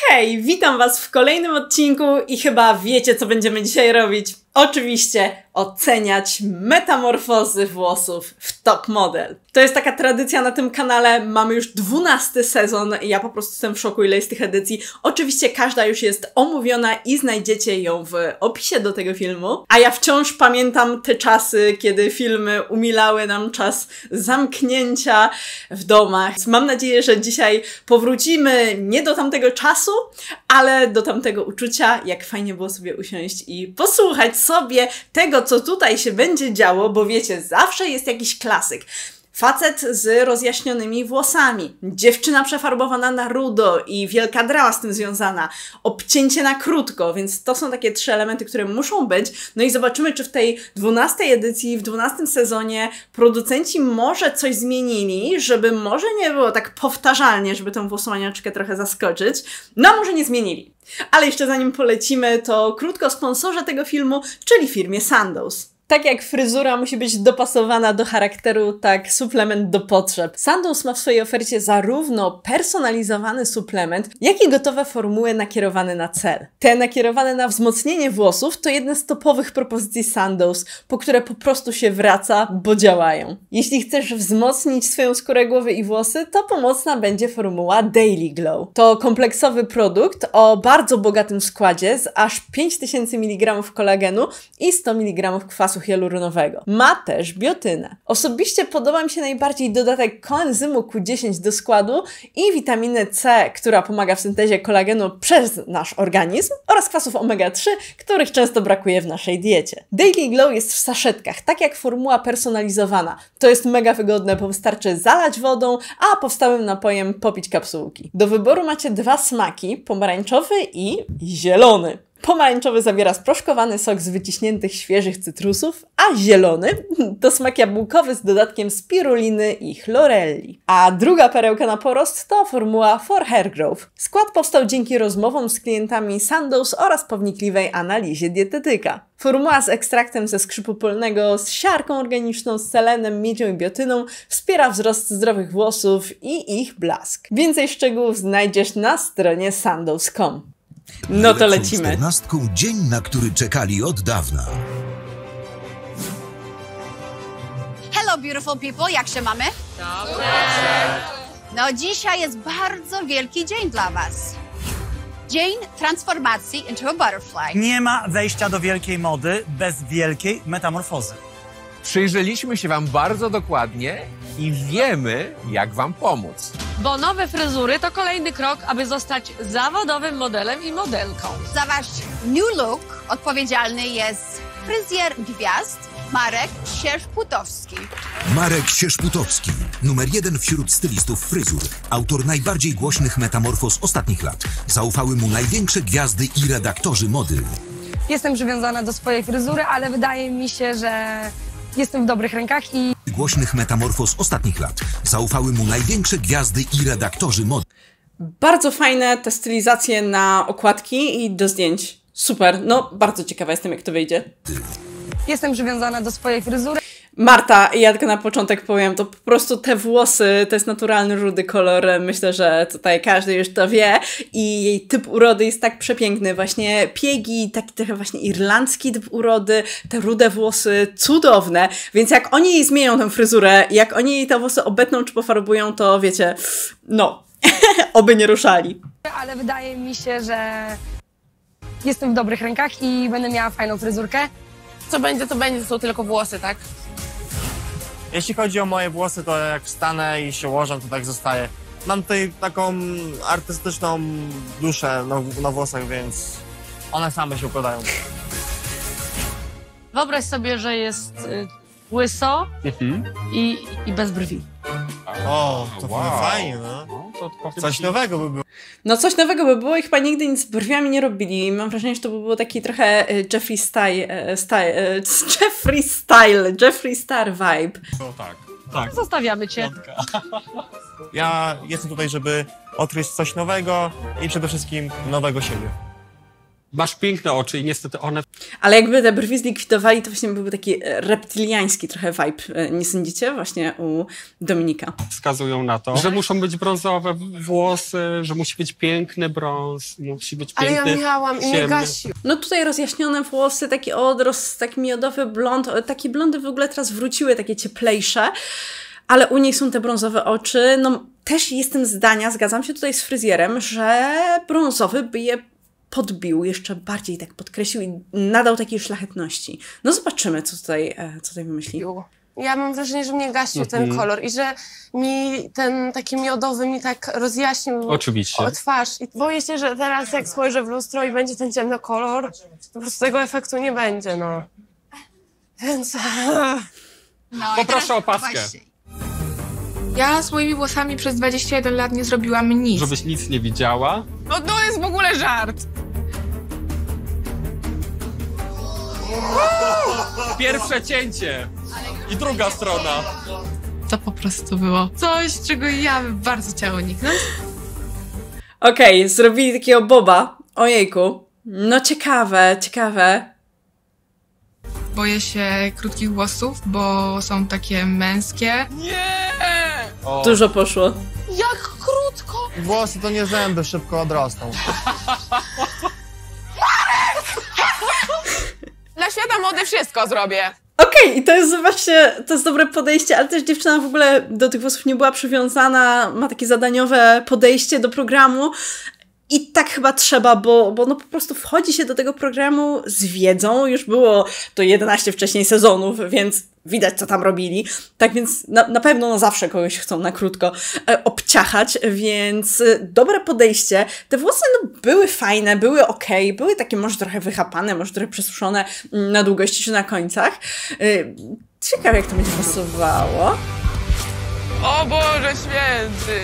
Hej, witam was w kolejnym odcinku i chyba wiecie, co będziemy dzisiaj robić. Oczywiście oceniać metamorfozy włosów w Top Model. To jest taka tradycja na tym kanale, mamy już 12 sezon i ja po prostu jestem w szoku, ile jest tych edycji. Oczywiście każda już jest omówiona i znajdziecie ją w opisie do tego filmu. A ja wciąż pamiętam te czasy, kiedy filmy umilały nam czas zamknięcia w domach. Mam nadzieję, że dzisiaj powrócimy nie do tamtego czasu, ale do tamtego uczucia, jak fajnie było sobie usiąść i posłuchać sobie tego, co tutaj się będzie działo, bo wiecie, zawsze jest jakiś klasyk. Facet z rozjaśnionymi włosami, dziewczyna przefarbowana na rudo i wielka drama z tym związana, obcięcie na krótko, więc to są takie 3 elementy, które muszą być. No i zobaczymy, czy w tej 12 edycji, w 12 sezonie producenci może coś zmienili, żeby może nie było tak powtarzalnie, żeby tę włosomaniaczkę trochę zaskoczyć. No, może nie zmienili. Ale jeszcze zanim polecimy, to krótko o sponsorze tego filmu, czyli firmie Sandoz. Tak jak fryzura musi być dopasowana do charakteru, tak suplement do potrzeb. Sandoz ma w swojej ofercie zarówno personalizowany suplement, jak i gotowe formuły nakierowane na cel. Te nakierowane na wzmocnienie włosów to jedne z topowych propozycji Sandoz, po które po prostu się wraca, bo działają. Jeśli chcesz wzmocnić swoją skórę głowy i włosy, to pomocna będzie formuła Daily Glow. To kompleksowy produkt o bardzo bogatym składzie z aż 5000 mg kolagenu i 100 mg kwasu hialuronowego. Ma też biotynę. Osobiście podoba mi się najbardziej dodatek koenzymu Q10 do składu i witaminy C, która pomaga w syntezie kolagenu przez nasz organizm, oraz kwasów omega-3, których często brakuje w naszej diecie. Daily Glow jest w saszetkach, tak jak formuła personalizowana. To jest mega wygodne, bo wystarczy zalać wodą, a powstałym napojem popić kapsułki. Do wyboru macie 2 smaki, pomarańczowy i zielony. Pomarańczowy zawiera sproszkowany sok z wyciśniętych świeżych cytrusów, a zielony to smak jabłkowy z dodatkiem spiruliny i chlorelli. A druga perełka na porost to formuła For Hair Growth. Skład powstał dzięki rozmowom z klientami Sandoz oraz po wnikliwej analizie dietetyka. Formuła z ekstraktem ze skrzypu polnego, z siarką organiczną, z selenem, miedzią i biotyną wspiera wzrost zdrowych włosów i ich blask. Więcej szczegółów znajdziesz na stronie sandoz.com. No to lecimy. 14 dzień, na który czekali od dawna. Hello beautiful people, jak się mamy? Dobrze. No dzisiaj jest bardzo wielki dzień dla was. Dzień transformacji into a butterfly. Nie ma wejścia do wielkiej mody bez wielkiej metamorfozy. Przyjrzeliśmy się wam bardzo dokładnie i wiemy, jak wam pomóc. Bo nowe fryzury to kolejny krok, aby zostać zawodowym modelem i modelką. Za wasz new look odpowiedzialny jest fryzjer gwiazd Marek Sierzputowski. Marek Sierzputowski, numer 1 wśród stylistów fryzur, autor najbardziej głośnych metamorfoz ostatnich lat. Zaufały mu największe gwiazdy i redaktorzy mody. Jestem przywiązana do swojej fryzury, ale wydaje mi się, że jestem w dobrych rękach i... Głośnych metamorfoz ostatnich lat. Zaufały mu największe gwiazdy i redaktorzy mody. Bardzo fajne te stylizacje na okładki i do zdjęć. Super, no bardzo ciekawa jestem, jak to wyjdzie. Jestem przywiązana do swojej fryzury. Marta, ja tylko na początek powiem, to po prostu te włosy, to jest naturalny rudy kolor, myślę, że tutaj każdy już to wie i jej typ urody jest tak przepiękny, właśnie piegi, taki trochę właśnie irlandzki typ urody, te rude włosy, cudowne, więc jak oni jej zmienią tę fryzurę, jak oni jej te włosy obetną czy pofarbują, to wiecie, no, oby nie ruszali. Ale wydaje mi się, że jestem w dobrych rękach i będę miała fajną fryzurkę. Co będzie, to będzie, to są tylko włosy, tak? Jeśli chodzi o moje włosy, to jak wstanę i się ułożę, to tak zostaje. Mam tutaj taką artystyczną duszę na włosach, więc one same się układają. Wyobraź sobie, że jest łyso i bez brwi. O, to fajnie, no. Coś nowego by było. No coś nowego by było i chyba nigdy nic z brwiami nie robili. Mam wrażenie, że to by było taki trochę Jeffree Star vibe. No tak. Zostawiamy cię. Ja jestem tutaj, żeby odkryć coś nowego i przede wszystkim nowego siebie. Masz piękne oczy i niestety one... Ale jakby te brwi zlikwidowali, to właśnie byłby taki reptyliański trochę vibe. Nie sądzicie? Właśnie u Dominika. Wskazują na to, że muszą być brązowe włosy, że musi być piękny brąz, musi być piękny... Ale ja miałam i nie gasił. No tutaj rozjaśnione włosy, taki odrost, taki miodowy blond. Takie blondy w ogóle teraz wróciły, takie cieplejsze. Ale u niej są te brązowe oczy. No też jestem zdania, zgadzam się tutaj z fryzjerem, że brązowy by je podbił, jeszcze bardziej tak podkreślił i nadał takiej szlachetności. No zobaczymy, co tutaj wymyśli. Ja mam wrażenie, że mnie gasił ten kolor i że mi ten taki miodowy mi tak rozjaśnił twarz. I boję się, że teraz jak spojrzę w lustro i będzie ten ciemny kolor, po prostu tego efektu nie będzie, no. Więc... Poproszę o paskę. Ja z moimi włosami przez 21 lat nie zrobiłam nic. Żebyś nic nie widziała. No to jest w ogóle żart. Pierwsze cięcie. I druga strona. To po prostu było coś, czego ja bym bardzo chciała uniknąć. Okej, zrobili takiego boba. Ojejku. No ciekawe. Boję się krótkich włosów, bo są takie męskie. Nie! Dużo poszło. Jak krótko! Włosy to nie zęby, szybko odrosną. Dla świata mody wszystko zrobię. Okej, i to jest właśnie, to jest dobre podejście, ale też dziewczyna w ogóle do tych włosów nie była przywiązana, ma takie zadaniowe podejście do programu. I tak chyba trzeba, bo no po prostu wchodzi się do tego programu z wiedzą. Już było to 11 wcześniej sezonów, więc widać, co tam robili. Tak więc na pewno na zawsze kogoś chcą na krótko obciachać, więc dobre podejście. Te włosy no, były fajne, były okej, były takie może trochę wychapane, może trochę przesuszone na długości czy na końcach. Ciekawe, jak to będzie pasowało. O Boże święty!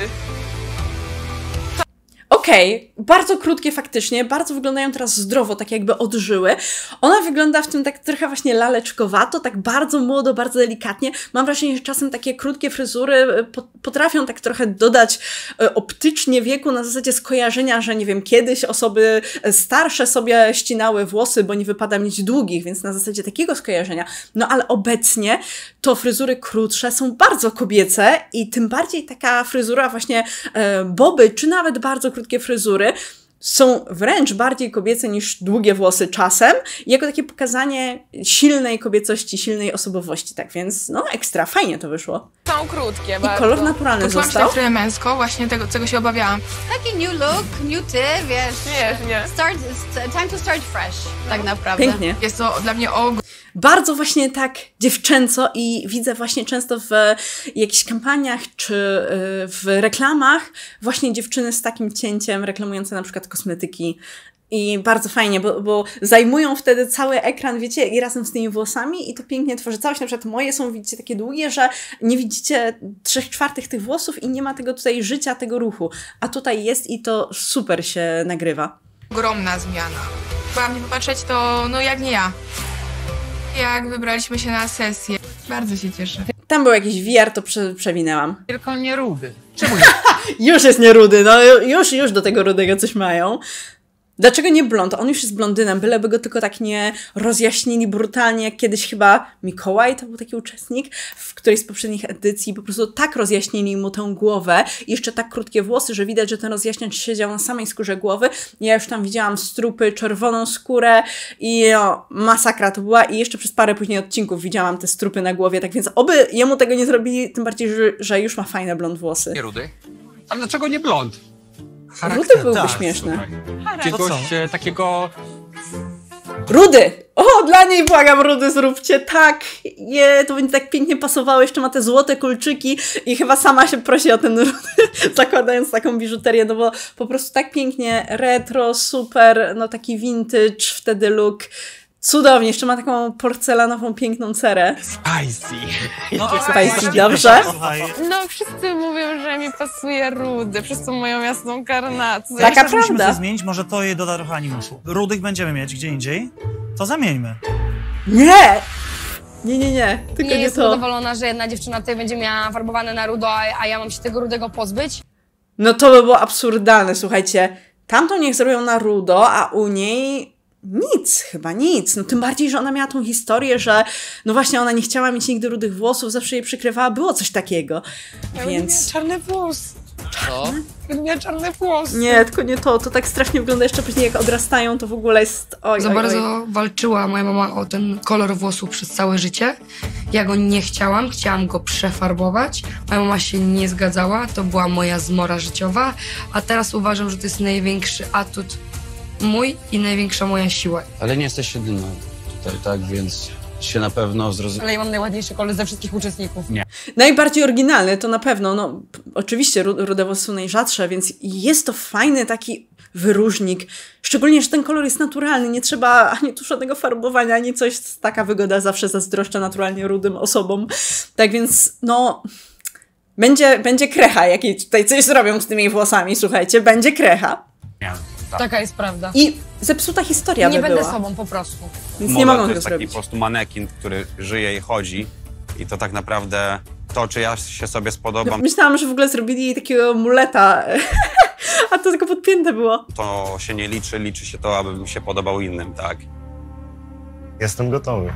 Okej, bardzo krótkie faktycznie, bardzo wyglądają teraz zdrowo, tak jakby odżyły. Ona wygląda w tym tak trochę właśnie laleczkowato, tak bardzo młodo, bardzo delikatnie. Mam wrażenie, że czasem takie krótkie fryzury potrafią tak trochę dodać optycznie wieku na zasadzie skojarzenia, że nie wiem, kiedyś osoby starsze sobie ścinały włosy, bo nie wypada mieć długich, więc na zasadzie takiego skojarzenia. No ale obecnie to fryzury krótsze są bardzo kobiece i tym bardziej taka fryzura właśnie boby, czy nawet bardzo krótkie fryzury są wręcz bardziej kobiece niż długie włosy czasem, jako takie pokazanie silnej kobiecości, silnej osobowości, tak więc no ekstra, fajnie to wyszło. Są krótkie I bardzo. kolor naturalny Poczułam został. się trochę męsko, właśnie tego, czego się obawiałam. Taki new look, new ty, wiesz. Nie. Time to start fresh, tak naprawdę. Pięknie. Jest to dla mnie Bardzo właśnie tak dziewczęco i widzę właśnie często w jakichś kampaniach czy w reklamach właśnie dziewczyny z takim cięciem reklamujące na przykład kosmetyki. I bardzo fajnie, bo zajmują wtedy cały ekran, wiecie, i razem z tymi włosami i to pięknie tworzy całość. Na przykład moje są, widzicie, takie długie, że nie widzicie 3/4 tych włosów i nie ma tego tutaj życia, tego ruchu. A tutaj jest i to super się nagrywa. ogromna zmiana. Byłam nie popatrzeć, to no jak nie ja. Jak wybraliśmy się na sesję. Bardzo się cieszę. Tam był jakiś VR, to przewinęłam. Tylko nie rudy. Czemu nie? Już jest nie rudy, no już do tego rudego coś mają. Dlaczego nie blond? On już jest blondynem, byleby go tylko tak nie rozjaśnili brutalnie, jak kiedyś chyba Mikołaj, to był taki uczestnik, w którejś z poprzednich edycji po prostu tak rozjaśnili mu tę głowę i jeszcze tak krótkie włosy, że widać, że ten rozjaśniacz siedział na samej skórze głowy. Ja już tam widziałam strupy, czerwoną skórę i no, masakra to była i jeszcze przez parę później odcinków widziałam te strupy na głowie, tak więc oby jemu tego nie zrobili, tym bardziej, że już ma fajne blond włosy. Nie rudy? A dlaczego nie blond? Rudy byłby śmieszny. Czegoś takiego... Rudy! O, dla niej błagam, rudy zróbcie, tak, to będzie tak pięknie pasowało, jeszcze ma te złote kulczyki i chyba sama się prosi o ten rudy, zakładając taką biżuterię, no bo po prostu tak pięknie, retro, super, no taki vintage wtedy look, cudownie, jeszcze ma taką porcelanową, piękną cerę. Spicy. Spicy, dobrze? No wszyscy mówią, że mi pasuje rudy, przez tą moją jasną karnację. Taka Musimy prawda. to zmienić, może to jej doda trochę animuszu. Rudych będziemy mieć gdzie indziej, to zamieńmy. Nie! Tylko Nie nie jestem to. zadowolona, że jedna dziewczyna tutaj będzie miała farbowane na rudo, a ja mam się tego rudego pozbyć. No to by było absurdalne, słuchajcie. Tamtą niech zrobią na rudo, a u niej Nic, chyba nic. No tym bardziej, że ona miała tą historię, że no właśnie ona nie chciała mieć nigdy rudych włosów, zawsze je przykrywała, było coś takiego. Więc... Czarny włos. Co? Miała czarny włos. Nie, tylko nie to. To tak strasznie wygląda jeszcze później, jak odrastają, to w ogóle jest... Oj, Za oj, bardzo oj. walczyła moja mama o ten kolor włosów przez całe życie. Ja go nie chciałam, chciałam go przefarbować. Moja mama się nie zgadzała, to była moja zmora życiowa, a teraz uważam, że to jest największy atut mój i największa moja siła. Ale nie jesteś jedyną tutaj, tak? Więc się na pewno zrozumie. Ale ja mam najładniejszy kolor ze wszystkich uczestników. Nie. Najbardziej oryginalny to na pewno, no oczywiście rude włosy są najrzadsze, więc jest to fajny taki wyróżnik. Szczególnie, że ten kolor jest naturalny, nie trzeba ani tu żadnego farbowania, ani coś. Taka wygoda zawsze zazdroszcza naturalnie rudym osobom. Tak więc, no... Będzie krecha, jak jej tutaj coś zrobią z tymi włosami, słuchajcie, będzie krecha. Taka jest prawda. I zepsuta historia Nie by będę była. sobą po prostu. Więc nie mogą to tego jest taki zrobić. po prostu manekin, który żyje i chodzi. I to tak naprawdę to, czy ja się sobie spodobam, Myślałam, że w ogóle zrobili jej takiego muleta, a to tylko podpięte było. to się nie liczy. Liczy się to, aby mi się podobał innym, tak? Jestem gotowy.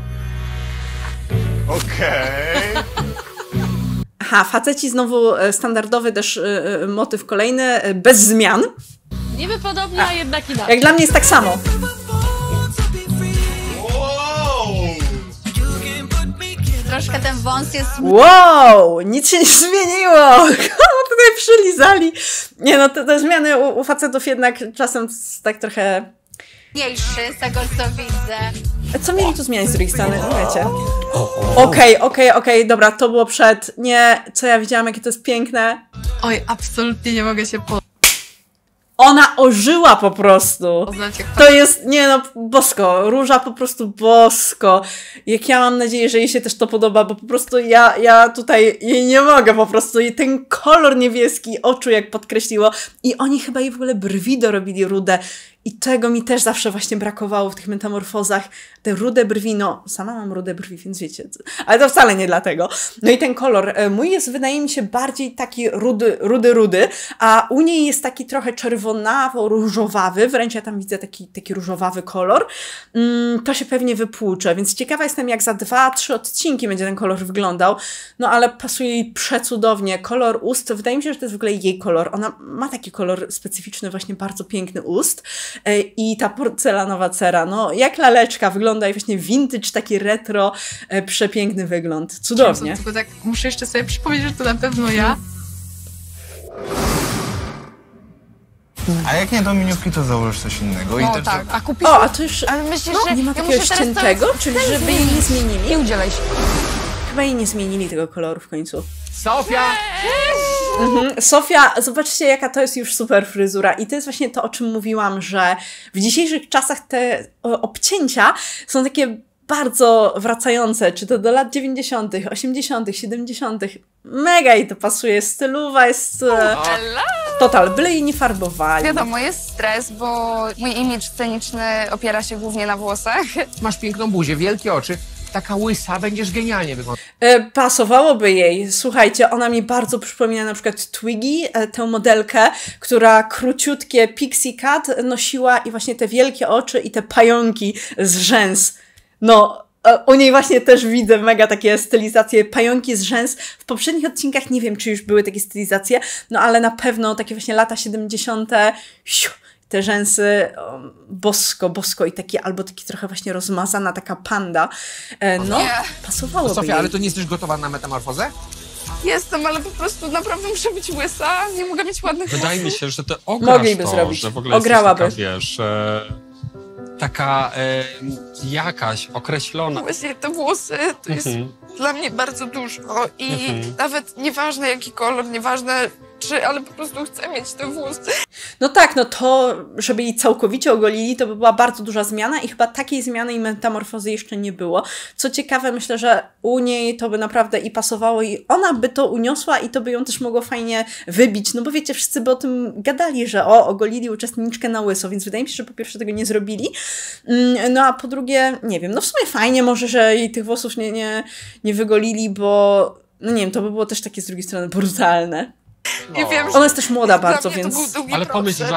Okej. Aha, faceci znowu standardowy też motyw kolejny, bez zmian. Niby podobnie, a jednak inaczej. Jak dla mnie jest tak samo. Troszkę ten wąs jest Wow, nic się nie zmieniło. Tutaj przylizali. Nie no, te zmiany u facetów jednak czasem tak trochę... mniejszy z tego, co widzę. Co mieli tu zmieniać z drugiej strony? Wiecie. Okej, dobra, to było przed... Nie, co ja widziałam, jakie to jest piękne. Oj, absolutnie nie mogę się Ona ożyła po prostu. poznać. To jest, nie no, bosko. Róża po prostu bosko. Jak ja mam nadzieję, że jej się też to podoba, bo po prostu ja tutaj jej nie mogę po prostu. I ten kolor niebieski oczu jak podkreśliło. I oni chyba jej w ogóle brwi dorobili rude. I tego mi też zawsze właśnie brakowało w tych metamorfozach. Te rude brwi, no sama mam rude brwi, więc wiecie. Ale to wcale nie dlatego. No i ten kolor mój jest, wydaje mi się, bardziej taki rudy, a u niej jest taki trochę czerwonawo-różowawy, wręcz ja tam widzę taki różowawy kolor. To się pewnie wypłucze, więc ciekawa jestem, jak za 2-3 odcinki będzie ten kolor wyglądał. No ale pasuje jej przecudownie. Kolor ust, wydaje mi się, że to jest w ogóle jej kolor. Ona ma taki kolor specyficzny, właśnie bardzo piękny ust. I ta porcelanowa cera, no jak laleczka wygląda i właśnie vintage, taki retro, przepiękny wygląd. Cudownie. Tylko tak muszę jeszcze sobie przypomnieć, że to na pewno ja. A jak nie do miniówki, to założysz coś innego. I No też tak, a kupisz... O, a to już Ale myślisz, że nie ma ja takiego muszę teraz ściętego? Czyli żeby jej nie zmienili? Nie udzielaj się. Chyba jej nie zmienili tego koloru w końcu. Sofia! Sofia, zobaczcie, jaka to jest już super fryzura. I to jest właśnie to, o czym mówiłam, że w dzisiejszych czasach te obcięcia są takie bardzo wracające, czy to do lat 90., 80., 70. Mega jej to pasuje. Stylowa jest total, byle jej nie farbowali. Wiadomo, jest stres, bo mój imidż sceniczny opiera się głównie na włosach. Masz piękną buzię, wielkie oczy. Taka łysa, będziesz genialnie wyglądać. Pasowałoby jej. Słuchajcie, ona mi bardzo przypomina na przykład Twiggy, tę modelkę, która króciutkie pixie cut nosiła i właśnie te wielkie oczy i te pająki z rzęs. No, u niej właśnie też widzę mega takie stylizacje, pająki z rzęs. W poprzednich odcinkach nie wiem, czy już były takie stylizacje, no ale na pewno takie właśnie lata 70. Te rzęsy bosko i taki, albo taki trochę właśnie rozmazana taka panda. No, pasowałoby Sofia, jej. ale to nie jesteś gotowa na metamorfozę? Jestem, ale po prostu naprawdę muszę być łysa, nie mogę mieć ładnych Wydaje mi włosów. się, że ty ograsz Mogliby to, zrobić. że w ogóle Ograłaby. jesteś taka, wiesz, taka jakaś określona. Właśnie te włosy to jest dla mnie bardzo dużo i nawet nieważne jaki kolor, nieważne czy, ale po prostu chcę mieć te włosy. No tak, no to, żeby jej całkowicie ogolili, to by była bardzo duża zmiana i chyba takiej zmiany i metamorfozy jeszcze nie było. Co ciekawe, myślę, że u niej to by naprawdę i pasowało i ona by to uniosła i to by ją też mogło fajnie wybić, no bo wiecie, wszyscy by o tym gadali, że ogolili uczestniczkę na łyso, więc wydaje mi się, że po pierwsze tego nie zrobili, no a po drugie, nie wiem, no w sumie fajnie może, że jej tych włosów nie wygolili, bo, no nie wiem, to by było też takie z drugiej strony brutalne. I wiem, Ona jest też młoda bardzo, dla mnie więc... to był długi Ale pomyśl, że proces.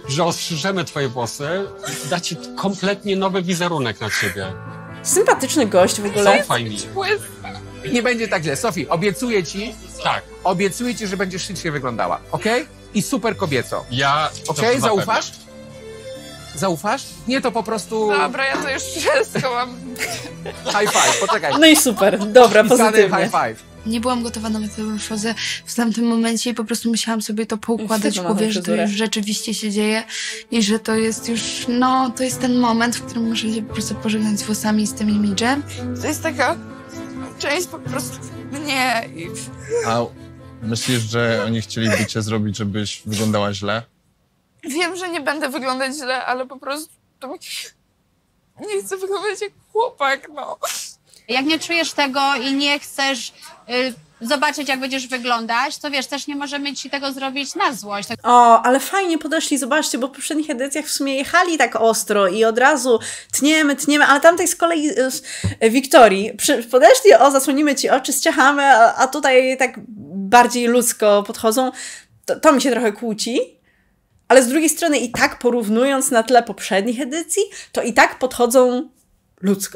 że ostrzyżemy twoje włosy, da ci kompletnie nowy wizerunek na ciebie. Sympatyczny gość w ogóle. Są fajni. Nie będzie tak źle. Sofii, obiecuję ci, tak. Obiecuję ci, że będziesz ślicznie wyglądała, okej? I super kobieco. Okej, to zaufasz? Zaufasz? Nie, to po prostu... Dobra, ja to już wszystko mam. High five, poczekaj. No i super, dobra, Pisany pozytywnie. high five. Nie byłam gotowa na metamorfozę w tamtym momencie i po prostu musiałam sobie to poukładać w głowie, że to już rzeczywiście się dzieje i że to jest już, no, to jest ten moment, w którym muszę się po prostu pożegnać z włosami i z tym imidżem. To jest taka część po prostu mnie i... A myślisz, że oni chcieliby cię zrobić, żebyś wyglądała źle? Wiem, że nie będę wyglądać źle, ale po prostu nie chcę wyglądać jak chłopak, no. Jak nie czujesz tego i nie chcesz zobaczyć, jak będziesz wyglądać, to wiesz, też nie możemy ci tego zrobić na złość. O, ale fajnie podeszli, zobaczcie, bo w poprzednich edycjach w sumie jechali tak ostro i od razu tniemy, ale tamtej z kolei Wiktorii podeszli, o, zasłonimy ci oczy, ściachamy, a tutaj tak bardziej ludzko podchodzą. To mi się trochę kłóci. Ale z drugiej strony i tak porównując na tle poprzednich edycji, to i tak podchodzą ludzko.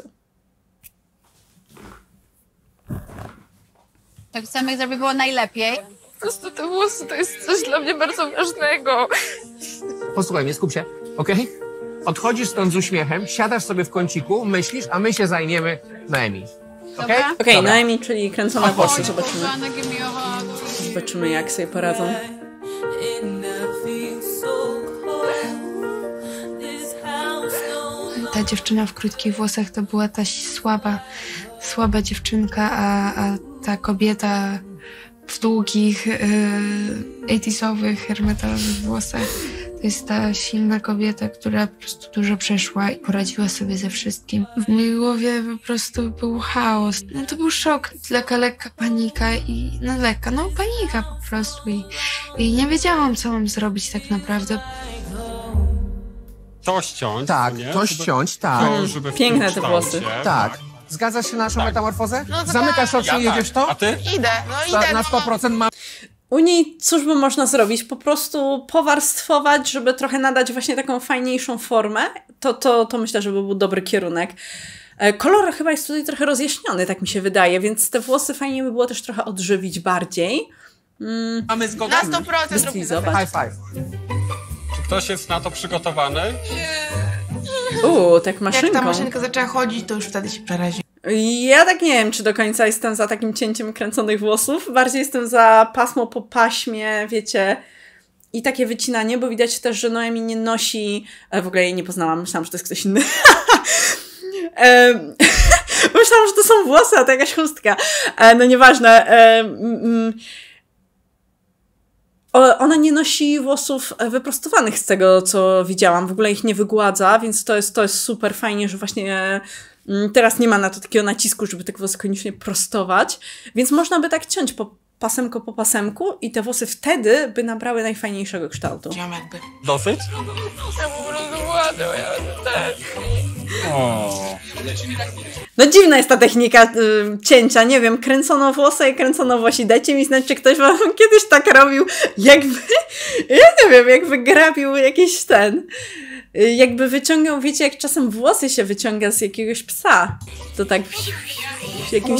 Tak chcemy, żeby było najlepiej. Po prostu te włosy to jest coś dla mnie bardzo ważnego. Posłuchaj mnie, skup się, okej? Odchodzisz stąd z uśmiechem, siadasz sobie w kąciku, myślisz, a my się zajmiemy Noemi. Okej? Okej, Noemi, czyli kręcone włosy, zobaczymy jak sobie poradzą. Ta dziewczyna w krótkich włosach to była ta słaba dziewczynka, a ta kobieta w długich, 80-owych, hermetalowych włosach to jest ta silna kobieta, która po prostu dużo przeszła i poradziła sobie ze wszystkim. W mojej głowie po prostu był chaos. No to był szok, lekka panika i panika po prostu i nie wiedziałam, co mam zrobić tak naprawdę. To ściąć. Tak, nie? to ściąć, tak. Żeby piękne te włosy. Tak. Zgadzasz się na naszą metamorfozę? No zamykasz oczy i jedziesz to? A ty? Idę, idę. Na 100% mam. U niej cóż by można zrobić? Po prostu powarstwować, żeby trochę nadać właśnie taką fajniejszą formę. To myślę, że by był dobry kierunek. Kolor chyba jest tutaj trochę rozjaśniony, tak mi się wydaje, więc te włosy fajnie by było też trochę odżywić bardziej. Mamy zgodę? Na 100% Wystylizować. High five. Czy ktoś jest na to przygotowany? Tak maszynką. Jak ta maszynka zaczęła chodzić, to już wtedy się przeraził. Ja tak nie wiem, czy do końca jestem za takim cięciem kręconych włosów. Bardziej jestem za pasmo po paśmie, wiecie, i takie wycinanie, bo widać też, że Noemi nie nosi... W ogóle jej nie poznałam, myślałam, że to jest ktoś inny. Myślałam, że to są włosy, a to jakaś chustka. No nieważne. Ona nie nosi włosów wyprostowanych z tego, co widziałam. W ogóle ich nie wygładza, więc to jest super fajnie, że właśnie teraz nie ma na to takiego nacisku, żeby te włosy koniecznie prostować. Więc można by tak ciąć pasemko po pasemku i te włosy wtedy by nabrały najfajniejszego kształtu. Dosyć? Ja po prostu ładnie, No dziwna jest ta technika cięcia, nie wiem, kręcono włosy i kręcono włosi. Dajcie mi znać, czy ktoś wam kiedyś tak robił, jakby, ja nie wiem, jakby grabił jakiś jakby wyciągał, wiecie, jak czasem włosy się wyciąga z jakiegoś psa. To tak jakimś...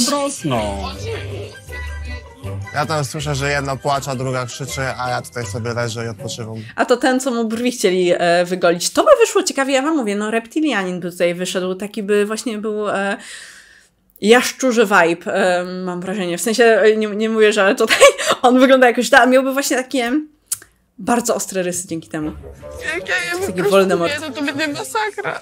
Ja tam słyszę, że jedna płacze, a druga krzyczy, a ja tutaj sobie leżę i odpoczywam. A to ten, co mu brwi chcieli wygolić. To by wyszło ciekawie, ja wam mówię, no reptilianin by tutaj wyszedł, taki by właśnie był jaszczurzy vibe, mam wrażenie. W sensie, nie mówię, że tutaj on wygląda jakoś tak, miałby właśnie takie bardzo ostre rysy dzięki temu. Jak ja Taki Voldemort. to będzie masakra.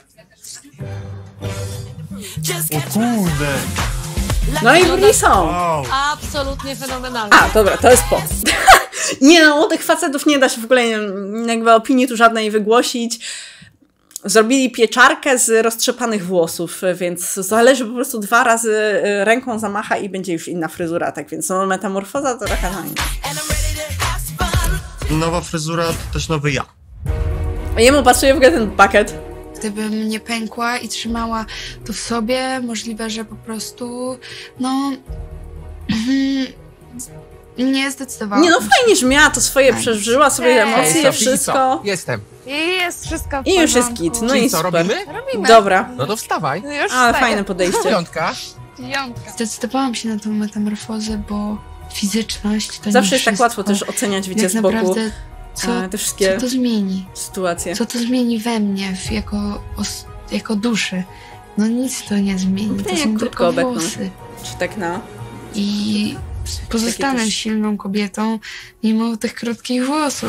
O kurde! No i brwi są. Absolutnie fenomenalne. A, dobra, to jest po. Nie no, u tych facetów nie da się w ogóle jakby opinii tu żadnej wygłosić. Zrobili pieczarkę z roztrzepanych włosów, więc zależy po prostu 2 razy ręką zamacha i będzie już inna fryzura, tak więc no, metamorfoza to trochę na Nowa fryzura to też nowy ja. Jemu pasuje w ogóle ten bucket. Gdybym nie pękła i trzymała to w sobie, możliwe, że po prostu, nie zdecydowałam. Nie no, fajnie, że miała to swoje, przeżyła sobie emocje, Sofii, wszystko. co? Jestem. I jest wszystko w I porządku. już jest git. No Czyli i co, super. Robimy. Dobra. No to wstawaj. No już Ale wstaję. fajne podejście. Piątka. Piątka. Zdecydowałam się na tą metamorfozę, bo fizyczność to Zawsze nie jest tak wszystko. łatwo też oceniać, wiecie, Jak z boku naprawdę, te wszystkie co to zmieni? sytuacje. Co to zmieni we mnie, jako duszy? No nic to nie zmieni, to Nie, są jak tylko krótko obetną. włosy. Czy tak na... I pozostanę też- silną kobietą mimo tych krótkich włosów.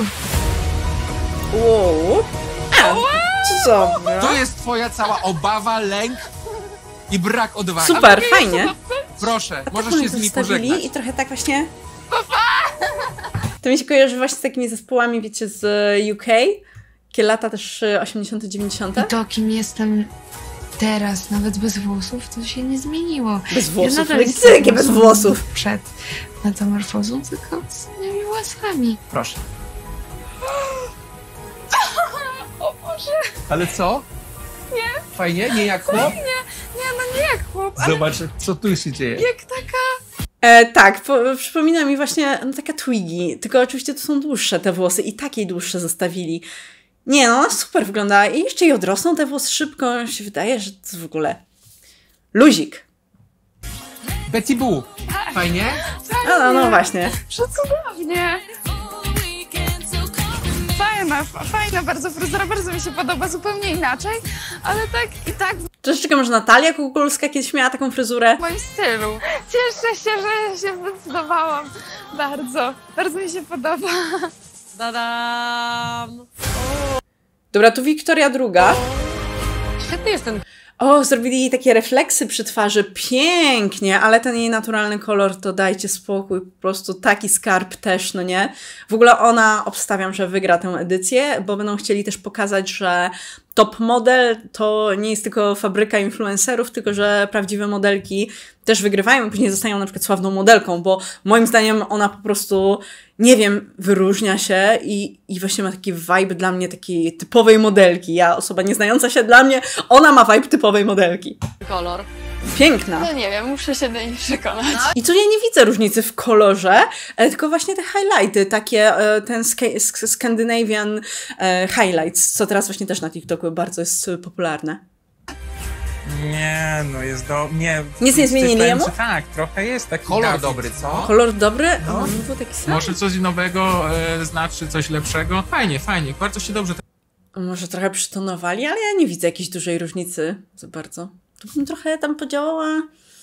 Wow. Co? To jest twoja cała obawa, lęk i brak odwagi. Super, fajnie. Proszę, możesz Tak się z nimi zostawili pożegnać. i trochę tak właśnie... To mi się kojarzy właśnie z takimi zespołami, wiecie, z UK. Takie lata też 80., 90. I to, kim jestem teraz, nawet bez włosów, to się nie zmieniło. Bez włosów? nadal No jestem jakie bez włosów? Przed metamorfozą, tylko z tymi włosami. Proszę. O Boże. Ale co? Nie. Fajnie? Nie jak chłop? Nie jak chłop, ale Zobacz, co tu się dzieje. jak taka... Tak, przypomina mi właśnie taka Twiggy, tylko oczywiście to są dłuższe te włosy i takiej dłuższe zostawili. Nie, no ona super wygląda i jeszcze jej odrosną te włosy szybko, się wydaje, że to w ogóle luzik. Betty Boo. Fajnie? No właśnie. Przecudownie. Fajna bardzo fryzura, bardzo mi się podoba, zupełnie inaczej, ale tak i tak Troszeczkę może Natalia Kukulska kiedyś miała taką fryzurę. w moim stylu. Cieszę się, że się zdecydowałam. Bardzo mi się podoba. Dadam! Dobra, tu Wiktoria II. Świetny jest ten O, zrobili jej takie refleksy przy twarzy. Pięknie, ale ten jej naturalny kolor to dajcie spokój. Po prostu taki skarb też, no nie? W ogóle ona, obstawiam, że wygra tę edycję, bo będą chcieli też pokazać, że top model to nie jest tylko fabryka influencerów, tylko że prawdziwe modelki też wygrywają i później zostają na przykład sławną modelką, bo moim zdaniem ona po prostu, nie wiem, wyróżnia się i właśnie ma taki vibe dla mnie takiej typowej modelki. Ja, osoba nieznająca się, dla mnie, ona ma vibe typowej modelki. kolor. Piękna. No nie wiem, muszę się do niej przekonać. I tu ja nie widzę różnicy w kolorze, tylko właśnie te highlighty, takie ten Scandinavian highlights, co teraz właśnie też na TikToku bardzo jest popularne. Nie, no jest nie. Nic nie zmienili powiem, jemu? że tak, trochę jest taki Kolor Dawid, dobry, co? Kolor dobry? No. On był taki sam. Może coś nowego znaczy, coś lepszego. Fajnie, bardzo się dobrze. Może trochę przytonowali, ale ja nie widzę jakiejś dużej różnicy za bardzo. To bym trochę tam podziałała,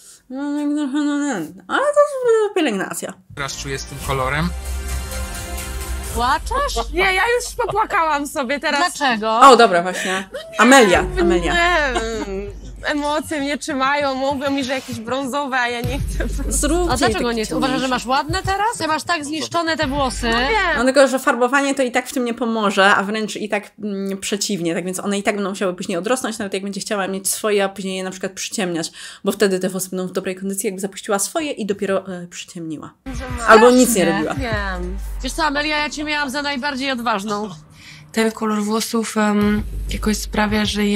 ale to pielęgnacja. Teraz czuję z tym kolorem. Płaczesz? Nie, ja już popłakałam sobie teraz. Dlaczego? O, dobra, właśnie. Amelia. Emocje mnie trzymają, mówią mi, że jakieś brązowe, a ja nie chcę. Zrób A dlaczego nie? Ty uważasz, że masz ładne teraz? Ty masz tak zniszczone te włosy. No tylko, że farbowanie to i tak w tym nie pomoże, a wręcz i tak przeciwnie, tak więc one i tak będą musiały później odrosnąć, nawet jak będzie chciała mieć swoje, a później je na przykład przyciemniać, bo wtedy te włosy będą w dobrej kondycji, jakby zapuściła swoje i dopiero przyciemniła. Albo nic nie robiła. Wiem. Wiesz co, Amelia, ja cię miałam za najbardziej odważną. Ten kolor włosów jakoś sprawia, że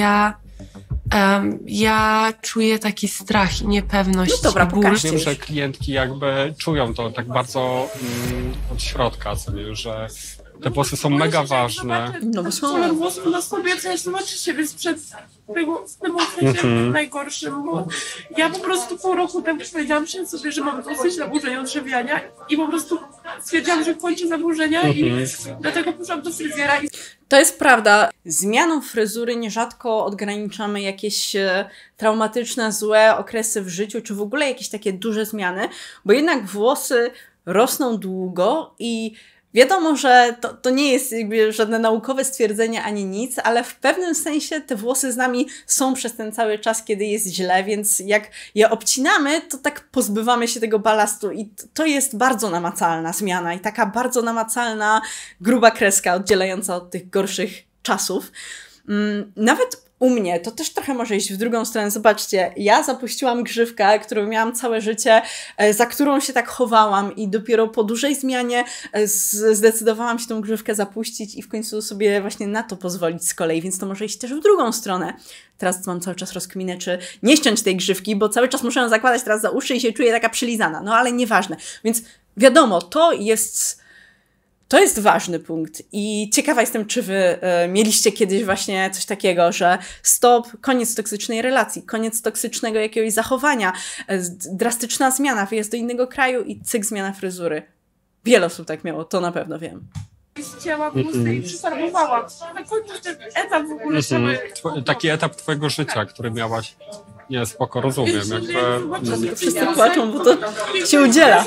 ja czuję taki strach i niepewność. No dobra, i ból. pokażcie. Wiem, że klientki jakby czują to tak bardzo od środka sobie, że te włosy są mega ważne. No bo są. Kolor włosów na sobie, co ja zobaczę siebie sprzed tego, w tym okresie najgorszym, bo ja po prostu pół roku temu powiedziałam sobie, że mam dosyć zaburzeń odżywiania i po prostu stwierdziłam, że kończę zaburzenia i dlatego poszłam do fryzjera. To jest prawda. Zmianą fryzury nierzadko odgraniczamy jakieś traumatyczne, złe okresy w życiu, czy w ogóle jakieś takie duże zmiany, bo jednak włosy rosną długo i wiadomo, że to nie jest jakby żadne naukowe stwierdzenie ani nic, ale w pewnym sensie te włosy z nami są przez ten cały czas, kiedy jest źle, więc jak je obcinamy, to tak pozbywamy się tego balastu i to jest bardzo namacalna zmiana i taka bardzo namacalna, gruba kreska oddzielająca od tych gorszych czasów. Nawet u mnie to też trochę może iść w drugą stronę. Zobaczcie, ja zapuściłam grzywkę, którą miałam całe życie, za którą się tak chowałam i dopiero po dużej zmianie zdecydowałam się tą grzywkę zapuścić i w końcu sobie właśnie na to pozwolić z kolei, więc to może iść też w drugą stronę. Teraz mam cały czas rozkminę, czy nie ściąć tej grzywki, bo cały czas muszę ją zakładać teraz za uszy i się czuję taka przylizana, no ale nieważne. Więc wiadomo, To jest ważny punkt i ciekawa jestem, czy wy mieliście kiedyś właśnie coś takiego, że stop, koniec toksycznej relacji, koniec toksycznego jakiegoś zachowania, drastyczna zmiana, wyjazd do innego kraju i cyk, zmiana fryzury. Wiele osób tak miało, to na pewno wiem. Chciałam włosy i przysarmowałam. Na końcu ten etap w ogóle Taki etap twojego życia, który miałaś. Nie, spoko, rozumiem. Wszyscy płaczą, bo to się udziela.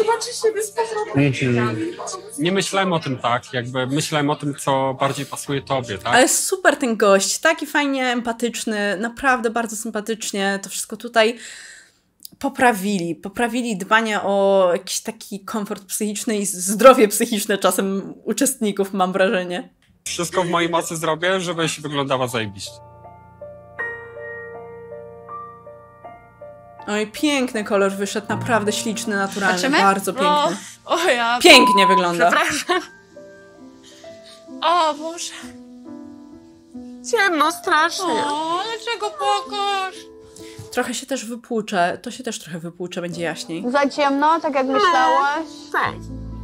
Nie myślałem o tym tak, jakby myślałem o tym, co bardziej pasuje tobie, tak? Ale super ten gość, taki fajnie empatyczny, naprawdę bardzo sympatycznie, to wszystko tutaj poprawili dbanie o jakiś taki komfort psychiczny i zdrowie psychiczne czasem uczestników, mam wrażenie. Wszystko w mojej mocy zrobię, żebyś wyglądała zajebiście. Oj, piękny kolor wyszedł, naprawdę śliczny, naturalny, Zobaczymy? bardzo piękny. O ja... Pięknie wygląda. Przepraszam. O Boże. Ciemno strasznie. O, dlaczego płakasz? Trochę się też wypłucze, to się też trochę wypłucze, będzie jaśniej. Za ciemno, tak jak myślałaś? Tak.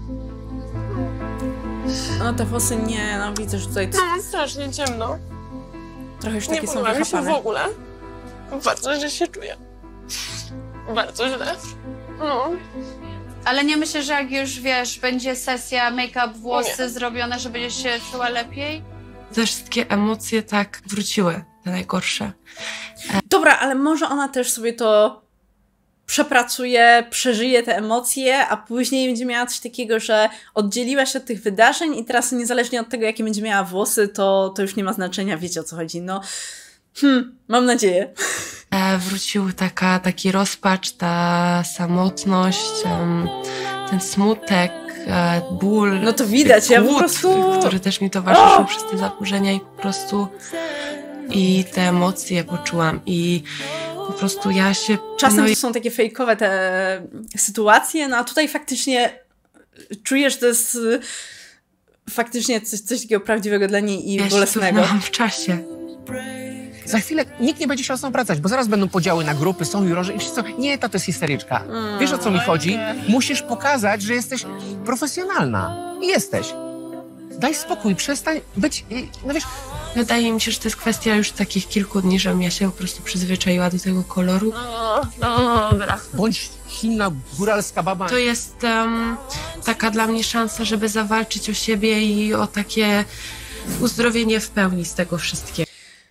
No te włosy nie, no widzę, że tutaj No, strasznie ciemno. trochę już Nie takie są podoba mi się w wychapane. ogóle. Bardzo źle się czuję. Bardzo źle. No. Ale nie myślę, że jak już, wiesz, będzie sesja make-up, włosy zrobione, że będziesz się czuła lepiej? Te wszystkie emocje tak wróciły, te najgorsze. Dobra, ale może ona też sobie to przepracuje, przeżyje te emocje, a później będzie miała coś takiego, że oddzieliła się od tych wydarzeń i teraz niezależnie od tego, jakie będzie miała włosy, to już nie ma znaczenia, wiecie o co chodzi. No, mam nadzieję. Wrócił taki rozpacz, ta samotność, ten smutek, ból. No to widać, ja po prostu... który też mi towarzyszył przez te zaburzenia i po prostu i te emocje poczułam i po prostu ja się... Czasem to są takie fejkowe te sytuacje, no a tutaj faktycznie czujesz, że to jest faktycznie coś takiego prawdziwego dla niej i bolesnego. Ja w czasie. Za chwilę nikt nie będzie się z nią wracać, bo zaraz będą podziały na grupy, są jurorzy i wszyscy... Nie, to jest histeryczka. Wiesz, o co mi chodzi? Musisz pokazać, że jesteś profesjonalna. I jesteś. Daj spokój, przestań być... No wiesz... Wydaje mi się, że to jest kwestia już takich kilku dni, żebym ja się po prostu przyzwyczaiła do tego koloru. No, dobra. Bądź silna, góralska baba. To jest taka dla mnie szansa, żeby zawalczyć o siebie i o takie uzdrowienie w pełni z tego wszystkiego.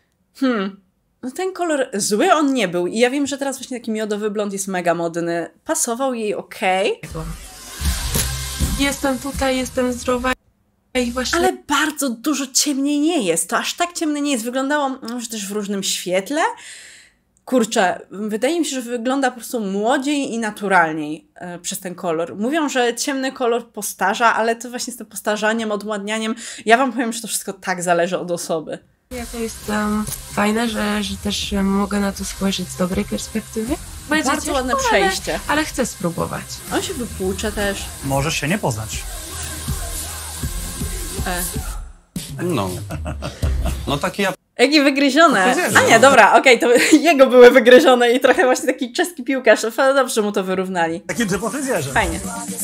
No ten kolor zły on nie był i ja wiem, że teraz właśnie taki miodowy blond jest mega modny. Pasował jej okej. Jestem tutaj, jestem zdrowa i właśnie... Ale bardzo dużo ciemniej nie jest. To aż tak ciemne nie jest. Wyglądało może też w różnym świetle. Kurczę, wydaje mi się, że wygląda po prostu młodziej i naturalniej przez ten kolor. Mówią, że ciemny kolor postarza, ale to właśnie z tym postarzaniem, odładnianiem. Ja wam powiem, że to wszystko tak zależy od osoby. To jest fajne, że też mogę na to spojrzeć z dobrej perspektywy. Będzie bardzo ładne przejście. Ale chcę spróbować. On się wypłucze też. Możesz się nie poznać. No taki ja... Jakie wygryzione. A nie, dobra, okej, to jego były wygryzione i trochę właśnie taki czeski piłkarz. Dobrze mu to wyrównali. Takim typu fryzjerze. Fajnie.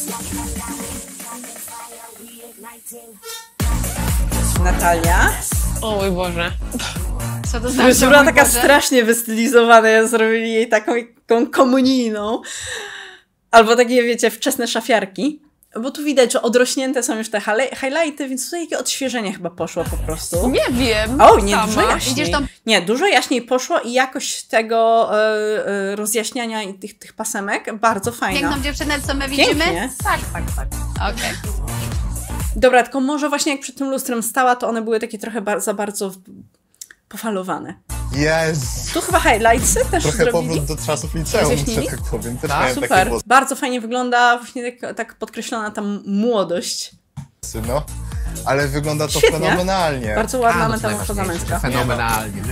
Natalia. O mój Boże. Co to znaczy? Była taka strasznie wystylizowana, zrobili jej taką komunijną. Albo takie, wiecie, wczesne szafiarki. Bo tu widać, że odrośnięte są już te highlighty, więc tutaj jakie odświeżenie chyba poszło po prostu. Nie wiem. O, nie, dużo jaśniej. Tam... Nie, dużo jaśniej poszło i jakość tego rozjaśniania i tych pasemek bardzo fajna. Piękną dziewczynę, co my widzimy? Pięknie. Tak. Okej. Dobra, tylko może właśnie jak przed tym lustrem stała, to one były takie trochę za bardzo pofalowane. Jest. Tu chyba highlightsy też trochę zrobili. Powrót do czasów liceum, że tak powiem. Też miałem super. takie włosy. Bardzo fajnie wygląda, właśnie tak podkreślona ta młodość. No, ale wygląda to świetnie. fenomenalnie. Bardzo ładna metamorfoza męska. Fenomenalnie.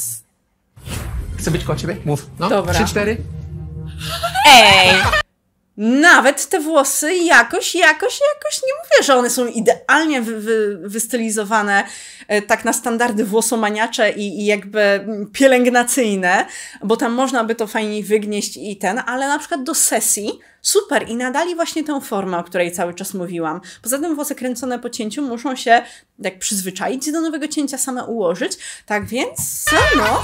Chcę być koło ciebie? Mów. No, dobra. 3-4. Ej! nawet te włosy jakoś nie mówię, że one są idealnie wystylizowane tak na standardy włosomaniacze i jakby pielęgnacyjne, bo tam można by to fajniej wygnieść ale na przykład do sesji super i nadali właśnie tę formę, o której cały czas mówiłam. Poza tym włosy kręcone po cięciu muszą się tak przyzwyczaić do nowego cięcia, same ułożyć, tak więc no.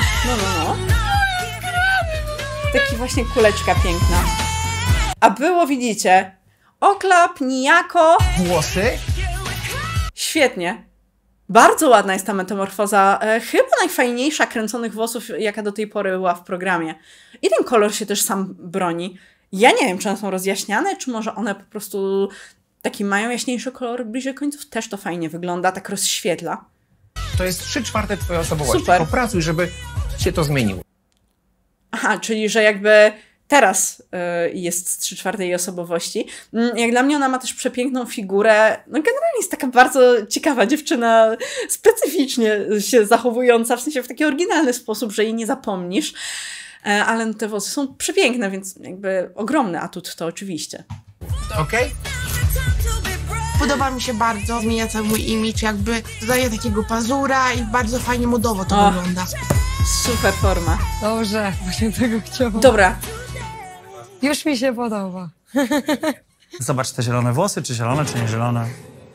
Taki właśnie kuleczka piękna. A było, widzicie, oklap, nijako. Włosy? Świetnie. Bardzo ładna jest ta metamorfoza. Chyba najfajniejsza kręconych włosów, jaka do tej pory była w programie. I ten kolor się też sam broni. Ja nie wiem, czy one są rozjaśniane, czy może one po prostu taki mają jaśniejszy kolor bliżej końców. Też to fajnie wygląda, tak rozświetla. To jest 3/4 twojej osobowości. Super. Popracuj, żeby się to zmieniło. Aha, czyli że jakby teraz jest 3/4 jej osobowości. Jak dla mnie ona ma też przepiękną figurę. No generalnie jest taka bardzo ciekawa dziewczyna, specyficznie się zachowująca, w sensie w taki oryginalny sposób, że jej nie zapomnisz. Ale te włosy są przepiękne, więc jakby ogromny atut to oczywiście. Okej? Podoba mi się bardzo, zmienia cały mój imidż, jakby dodaje takiego pazura i bardzo fajnie modowo to wygląda. Super forma. Dobrze, właśnie tego chciałam. Dobra. Już mi się podoba. Zobacz te zielone włosy, czy zielone, czy nie zielone.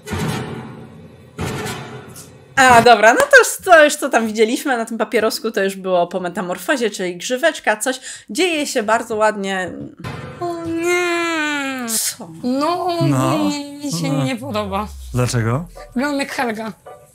A, dobra, no to już co tam widzieliśmy na tym papierosku, to już było po metamorfozie, czyli grzyweczka, coś dzieje się bardzo ładnie. O nie! Co? Mi się nie podoba. Dlaczego? Wyglądam jak Helga.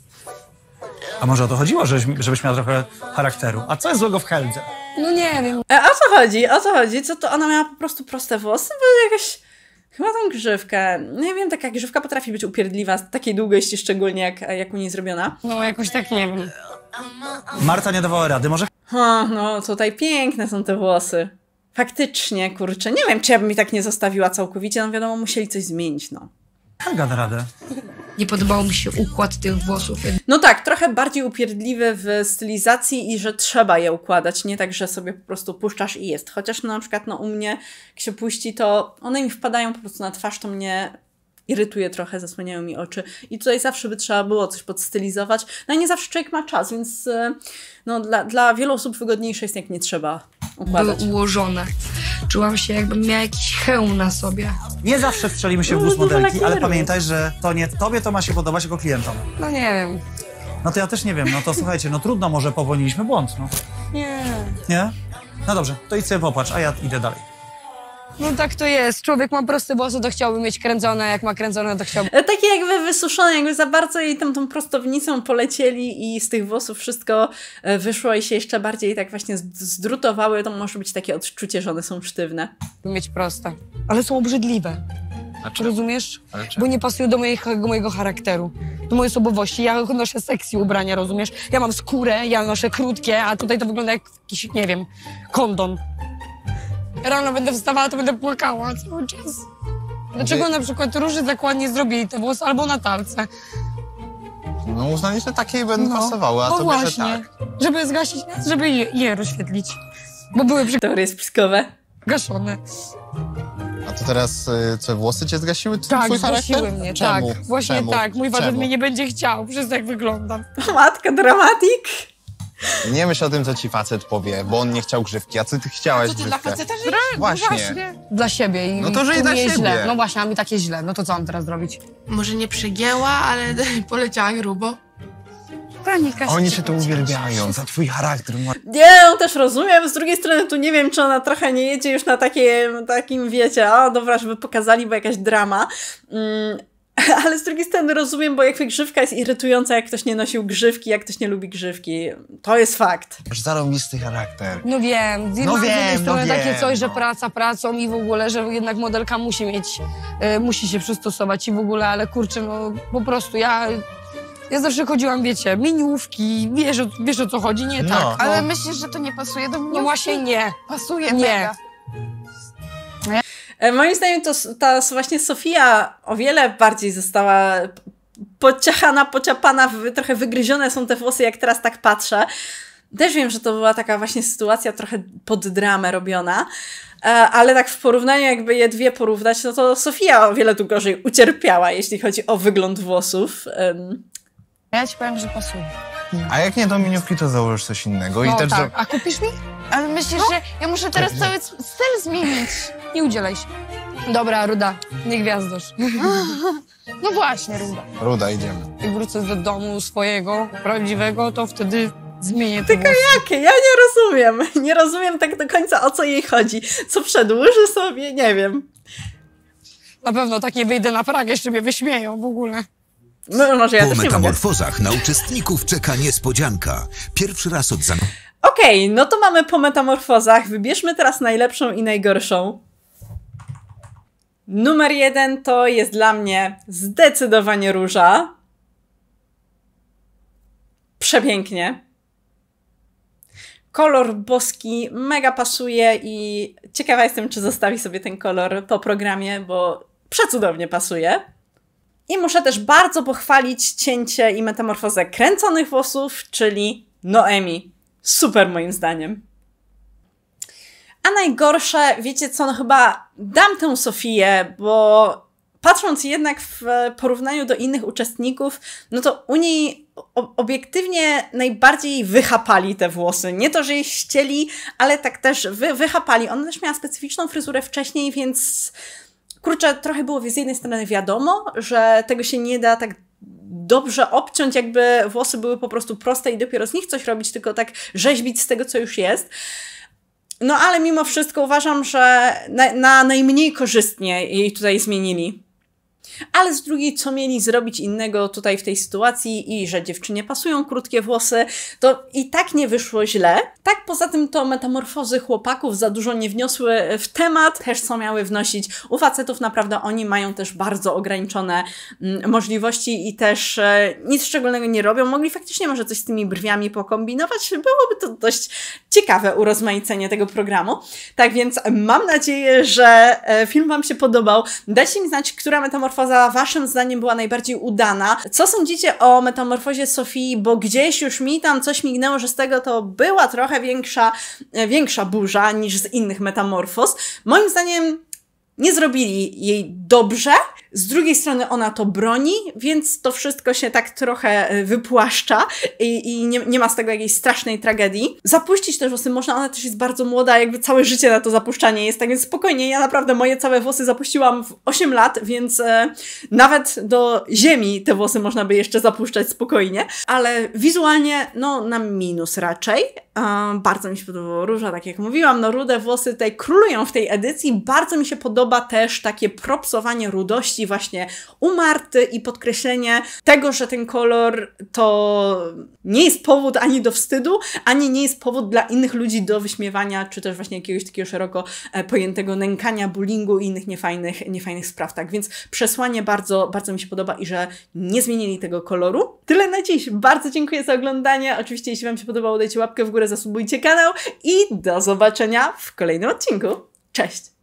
A może o to chodziło, żebyś miała trochę charakteru? A co jest złego w Heldze? No nie wiem. O co chodzi? O co chodzi? Co to ona miała po prostu proste włosy? Bo jakaś... Chyba tą grzywkę. Nie wiem, taka grzywka potrafi być upierdliwa z takiej długości, szczególnie jak u niej zrobiona. No jakoś tak nie wiem. Marta nie dawała rady, może? No tutaj piękne są te włosy. Faktycznie, kurczę. Nie wiem, czy ja bym mi tak nie zostawiła całkowicie. No wiadomo, musieli coś zmienić, no. Helga da radę. Nie podobał mi się układ tych włosów. No tak, trochę bardziej upierdliwy w stylizacji i że trzeba je układać, nie tak, że sobie po prostu puszczasz i jest. Chociaż na przykład u mnie, jak się puści, to one mi wpadają po prostu na twarz, to mnie irytuje trochę, zasłaniają mi oczy. I tutaj zawsze by trzeba było coś podstylizować. No i nie zawsze człowiek ma czas, więc no, dla wielu osób wygodniejsze jest, jak nie trzeba układać. Były ułożone. Czułam się, jakbym miała jakiś hełm na sobie. Nie zawsze wstrzelimy się w gust modelki, ale pamiętaj, że to nie tobie to ma się podobać jako klientom. No nie wiem. No to ja też nie wiem, no to słuchajcie, no trudno, może popełniliśmy błąd, no. Nie. Nie? No dobrze, to idź sobie popatrz, a ja idę dalej. No tak to jest. Człowiek ma proste włosy, to chciałby mieć kręcone, jak ma kręcone, to chciałby... Takie jakby wysuszone, jakby za bardzo jej tą prostownicą polecieli i z tych włosów wszystko wyszło i się jeszcze bardziej tak właśnie zdrutowały, to może być takie odczucie, że one są sztywne. Mieć proste. Ale są obrzydliwe. Rozumiesz? Bo nie pasują do mojego charakteru, do mojej osobowości. Ja noszę sexy ubrania, rozumiesz? Ja mam skórę, ja noszę krótkie, a tutaj to wygląda jak jakiś, nie wiem, kondon. Rano będę wstawała, to będę płakała cały czas. Dlaczego na przykład Róży zakładnie zrobili te włosy albo Natalce? No uznali, że takie będą pasowały, a no to właśnie, że tak. Żeby zgasić nas, żeby je rozświetlić. Bo były teorie spiskowe. Gaszone. A to teraz co, włosy cię zgasiły? Tak, twój zgasiły charakter? mnie, Czemu? tak. Właśnie Czemu? tak. Mój facet Czemu? mnie nie będzie chciał, przez to jak wyglądam. Matka, dramatik. Nie myśl o tym, co ci facet powie, bo on nie chciał grzywki, a co ty chciałaś Co ty grzywkę? dla faceta żyjesz? Właśnie. Dla siebie i No to żyj tu dla mi jest siebie. źle. No właśnie, a mi takie źle. No to co mam teraz zrobić? Może nie przegięła, ale poleciała grubo. Pani Kasia, Oni się to uwielbiają, za twój charakter. Nie, no też rozumiem, z drugiej strony tu nie wiem, czy ona trochę nie jedzie już na takim wiecie, o dobra, żeby pokazali, bo jakaś drama. Ale z drugiej strony rozumiem, bo jakby grzywka jest irytująca, jak ktoś nie nosił grzywki, jak ktoś nie lubi grzywki. To jest fakt. Masz zarąbisty charakter. No wiem, No mam z wiem, jednej strony no takie wiem, coś, że no. praca pracą i w ogóle, że jednak modelka musi mieć, musi się przystosować i w ogóle, ale kurczę, no po prostu ja zawsze chodziłam, wiecie, miniówki, wiesz o co chodzi, nie tak. No. Ale myślisz, że to nie pasuje do mnie? No właśnie nie. Pasuje Nie. mega. Moim zdaniem ta właśnie Sofia o wiele bardziej została pociachana, pociapana, trochę wygryzione są te włosy, jak teraz tak patrzę. Też wiem, że to była taka właśnie sytuacja trochę pod dramę robiona, ale tak w porównaniu, jakby je dwie porównać, no to Sofia o wiele tu gorzej ucierpiała, jeśli chodzi o wygląd włosów. Ja ci powiem, że pasuje. A jak nie do miniówki, to założysz coś innego. No I też tak, a kupisz mi? Ale myślisz, że ja muszę teraz cały styl zmienić? Nie udzielaj się. Dobra, Ruda, nie gwiazdosz. No właśnie, Ruda. Ruda, idziemy. Jak wrócę do domu swojego, prawdziwego, to wtedy zmienię te Tylko włosy. jakie? Ja nie rozumiem. Nie rozumiem tak do końca, o co jej chodzi. Co przedłuży sobie? Nie wiem. Na pewno tak nie wyjdę na Prag, jeszcze mnie wyśmieją w ogóle. No, może ja Po też nie metamorfozach na uczestników czeka niespodzianka. Pierwszy raz od Okej, no to mamy po metamorfozach. Wybierzmy teraz najlepszą i najgorszą. Numer 1 to jest dla mnie zdecydowanie Róża. Przepięknie. Kolor boski mega pasuje i ciekawa jestem, czy zostawi sobie ten kolor po programie, bo przecudownie pasuje. I muszę też bardzo pochwalić cięcie i metamorfozę kręconych włosów, czyli Noemi. Super moim zdaniem. A najgorsze, wiecie co, no chyba dam tę Sofię, bo patrząc jednak w porównaniu do innych uczestników, no to u niej obiektywnie najbardziej wychapali te włosy. Nie to, że je ścieli, ale tak też wychapali. Ona też miała specyficzną fryzurę wcześniej, więc kurczę, trochę było z jednej strony wiadomo, że tego się nie da tak dobrze obciąć, jakby włosy były po prostu proste i dopiero z nich coś robić, tylko tak rzeźbić z tego, co już jest. No ale mimo wszystko uważam, że na najmniej korzystnie jej tutaj zmienili. Ale z drugiej, co mieli zrobić innego tutaj w tej sytuacji i że dziewczynie pasują krótkie włosy, to i tak nie wyszło źle. Tak poza tym to metamorfozy chłopaków za dużo nie wniosły w temat, też co miały wnosić. U facetów naprawdę oni mają też bardzo ograniczone możliwości i też nic szczególnego nie robią. Mogli faktycznie może coś z tymi brwiami pokombinować. Byłoby to dość ciekawe urozmaicenie tego programu. Tak więc mam nadzieję, że film Wam się podobał. Dajcie mi znać, która metamorfoza Waszym zdaniem była najbardziej udana. Co sądzicie o metamorfozie Sofii, bo gdzieś już mi tam coś mignęło, że z tego to była trochę większa burza niż z innych metamorfoz. Moim zdaniem nie zrobili jej dobrze. Z drugiej strony ona to broni, więc to wszystko się tak trochę wypłaszcza i nie ma z tego jakiejś strasznej tragedii. Zapuścić te włosy można, ona też jest bardzo młoda, jakby całe życie na to zapuszczanie jest, tak więc spokojnie, ja naprawdę moje całe włosy zapuściłam w 8 lat, więc nawet do ziemi te włosy można by jeszcze zapuszczać spokojnie, ale wizualnie no na minus raczej. Bardzo mi się podobało Róża, tak jak mówiłam, no rude włosy tutaj królują w tej edycji. Bardzo mi się podoba też takie propsowanie rudości właśnie u Marty i podkreślenie tego, że ten kolor to nie jest powód ani do wstydu, ani nie jest powód dla innych ludzi do wyśmiewania, czy też właśnie jakiegoś takiego szeroko pojętego nękania, bullyingu i innych niefajnych spraw. Tak więc przesłanie bardzo mi się podoba i że nie zmienili tego koloru. Tyle na dziś. Bardzo dziękuję za oglądanie. Oczywiście jeśli Wam się podobało, dajcie łapkę w górę, zasubujcie kanał i do zobaczenia w kolejnym odcinku. Cześć!